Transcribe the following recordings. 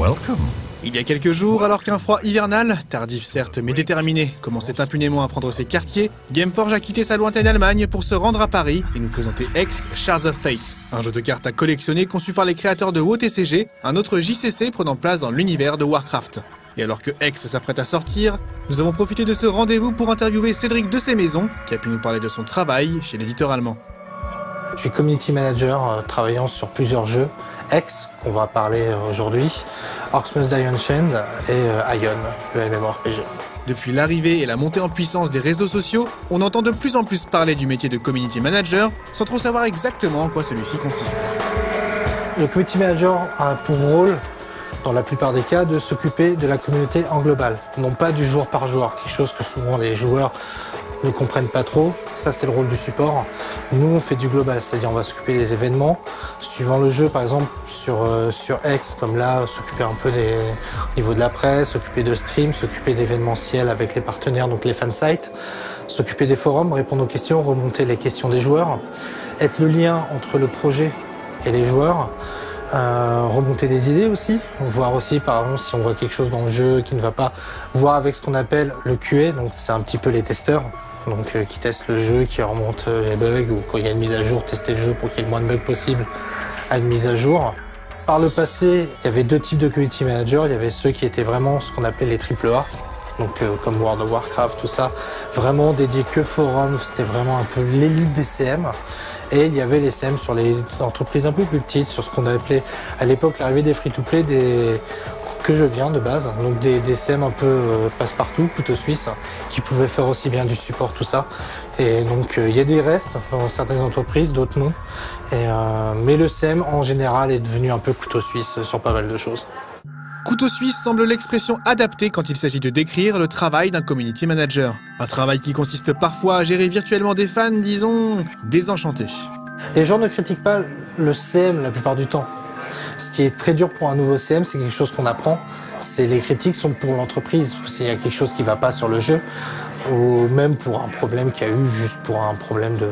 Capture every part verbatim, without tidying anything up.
welcome. Il y a quelques jours, alors qu'un froid hivernal, tardif certes mais déterminé, commençait impunément à prendre ses quartiers, Gameforge a quitté sa lointaine Allemagne pour se rendre à Paris et nous présenter Hex Shards of Fate, un jeu de cartes à collectionner conçu par les créateurs de WoW T C G, un autre J C C prenant place dans l'univers de Warcraft. Et alors que Hex s'apprête à sortir, nous avons profité de ce rendez-vous pour interviewer Cédric de Ces Maisons, qui a pu nous parler de son travail chez l'éditeur allemand. Je suis community manager euh, travaillant sur plusieurs jeux, Hex, qu'on va parler euh, aujourd'hui, Orcs Must Die Unchained et euh, Ion, le M M O R P G. Depuis l'arrivée et la montée en puissance des réseaux sociaux, on entend de plus en plus parler du métier de community manager, sans trop savoir exactement en quoi celui-ci consiste. Le community manager a pour rôle, dans la plupart des cas, de s'occuper de la communauté en global, non pas du jour par jour, quelque chose que souvent les joueurs ne comprennent pas trop. Ça, c'est le rôle du support. Nous, on fait du global, c'est-à-dire on va s'occuper des événements, suivant le jeu, par exemple, sur, euh, sur Hex, comme là, s'occuper un peu des, au niveau de la presse, s'occuper de stream, s'occuper d'événementiels avec les partenaires, donc les fansites, s'occuper des forums, répondre aux questions, remonter les questions des joueurs, être le lien entre le projet et les joueurs, Euh, remonter des idées aussi, voir aussi par exemple si on voit quelque chose dans le jeu qui ne va pas, voir avec ce qu'on appelle le Q A, donc c'est un petit peu les testeurs, donc euh, qui testent le jeu, qui remontent les bugs, ou quand il y a une mise à jour, tester le jeu pour qu'il y ait le moins de bugs possible à une mise à jour. Par le passé, il y avait deux types de community managers, il y avait ceux qui étaient vraiment ce qu'on appelait les triple A, donc euh, comme World of Warcraft, tout ça, vraiment dédiés que forum, c'était vraiment un peu l'élite des C M. Et il y avait les C M sur les entreprises un peu plus petites, sur ce qu'on appelait à l'époque l'arrivée des free-to-play, des... que je viens de base, donc des, des C M un peu euh, passe-partout, couteau suisse, qui pouvaient faire aussi bien du support, tout ça. Et donc euh, il y a des restes dans certaines entreprises, d'autres non. Et, euh, mais le C M en général est devenu un peu couteau suisse sur pas mal de choses. Couteau suisse semble l'expression adaptée quand il s'agit de décrire le travail d'un community manager. Un travail qui consiste parfois à gérer virtuellement des fans, disons, désenchantés. Les gens ne critiquent pas le C M la plupart du temps. Ce qui est très dur pour un nouveau C M, c'est quelque chose qu'on apprend. C'est les critiques sont pour l'entreprise, s'il y a quelque chose qui ne va pas sur le jeu, ou même pour un problème qu'il y a eu, juste pour un problème de...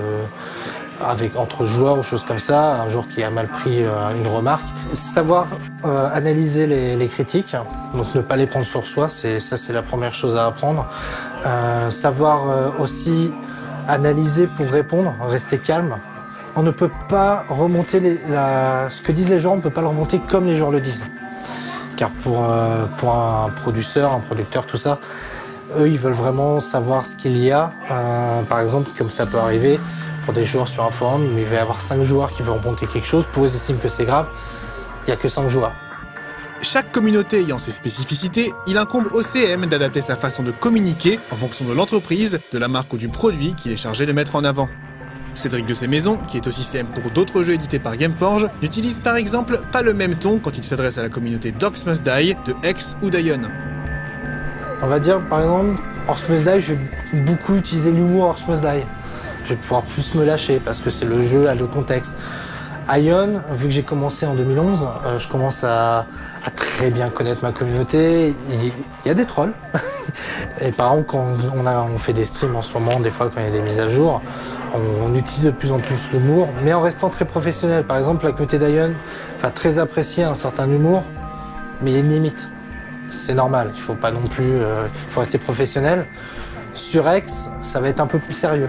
avec entre joueurs ou choses comme ça, un joueur qui a mal pris euh, une remarque. Savoir euh, analyser les, les critiques, donc ne pas les prendre sur soi, c'est ça c'est la première chose à apprendre. Euh, savoir euh, aussi analyser pour répondre, rester calme. On ne peut pas remonter les, la, ce que disent les gens, on ne peut pas le remonter comme les joueurs le disent. Car pour, euh, pour un producteur, un producteur, tout ça, eux ils veulent vraiment savoir ce qu'il y a. Euh, par exemple, comme ça peut arriver, pour des joueurs sur un forum, mais il va y avoir cinq joueurs qui vont remonter quelque chose, pour eux ils estiment que c'est grave, il n'y a que cinq joueurs. Chaque communauté ayant ses spécificités, il incombe au C M d'adapter sa façon de communiquer en fonction de l'entreprise, de la marque ou du produit qu'il est chargé de mettre en avant. Cédric de Ces Maisons, qui est aussi C M pour d'autres jeux édités par Gameforge, n'utilise par exemple pas le même ton quand il s'adresse à la communauté d'Orcs Must Die, de Hex ou d'Ion. On va dire par exemple, Orcs Must Die, je vais beaucoup utiliser l'humour Orcs Must Die. Je vais pouvoir plus me lâcher parce que c'est le jeu, à le contexte. Ion, vu que j'ai commencé en deux mille onze, euh, je commence à, à très bien connaître ma communauté. Il, il y a des trolls. Et par exemple, quand on, a, on fait des streams en ce moment, des fois quand il y a des mises à jour, on, on utilise de plus en plus l'humour, mais en restant très professionnel. Par exemple, la communauté d'Ion va très apprécier un certain humour, mais il y a une limite. C'est normal, il faut pas non plus, euh, il faut rester professionnel. Sur Hex, ça va être un peu plus sérieux.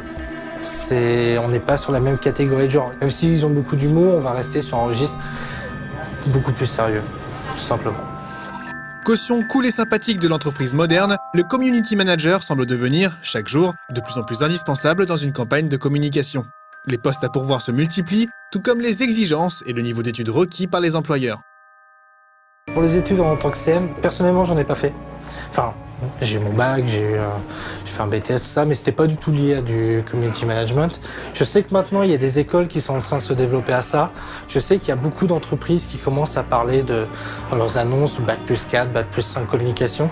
On n'est pas sur la même catégorie de genre. Même s'ils ont beaucoup d'humour, on va rester sur un registre beaucoup plus sérieux, tout simplement. Caution cool et sympathique de l'entreprise moderne, le community manager semble devenir, chaque jour, de plus en plus indispensable dans une campagne de communication. Les postes à pourvoir se multiplient, tout comme les exigences et le niveau d'études requis par les employeurs. Pour les études en tant que C M, personnellement, j'en ai pas fait. Enfin, j'ai eu mon bac, j'ai euh, fait un B T S, tout ça, mais c'était pas du tout lié à du community management. Je sais que maintenant, il y a des écoles qui sont en train de se développer à ça. Je sais qu'il y a beaucoup d'entreprises qui commencent à parler de, dans leurs annonces, bac plus quatre, bac plus cinq communication.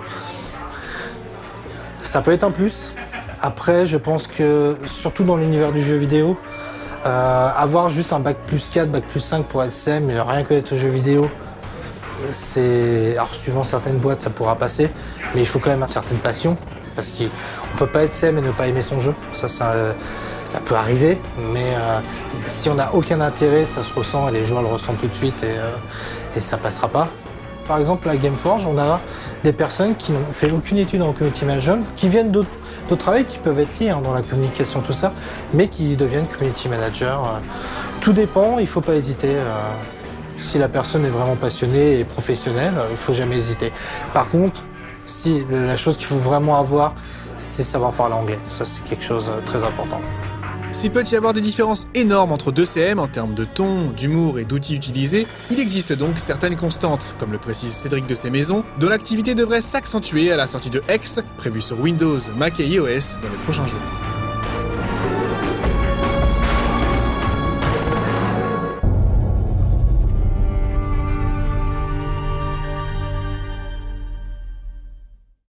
Ça peut être un plus. Après, je pense que, surtout dans l'univers du jeu vidéo, euh, avoir juste un bac plus quatre, bac plus cinq pour être C M, mais ne rien connaître au jeu vidéo, c'est... Alors, suivant certaines boîtes, ça pourra passer, mais il faut quand même une certaine passion, parce qu'on ne peut pas être C M et ne pas aimer son jeu. Ça, ça, ça peut arriver, mais euh, si on n'a aucun intérêt, ça se ressent, et les joueurs le ressentent tout de suite, et, euh, et ça passera pas. Par exemple, à Gameforge, on a des personnes qui n'ont fait aucune étude en community management, qui viennent d'autres travails qui peuvent être liés hein, dans la communication, tout ça, mais qui deviennent community managers. Tout dépend, il ne faut pas hésiter. Euh, si la personne est vraiment passionnée et professionnelle, il ne faut jamais hésiter. Par contre, si la chose qu'il faut vraiment avoir, c'est savoir parler anglais. Ça, c'est quelque chose de très important. S'il peut y avoir des différences énormes entre deux C M en termes de ton, d'humour et d'outils utilisés, il existe donc certaines constantes, comme le précise Cédric de Ces Maisons, dont l'activité devrait s'accentuer à la sortie de X, prévue sur Windows, Mac et iOS dans les prochains jours.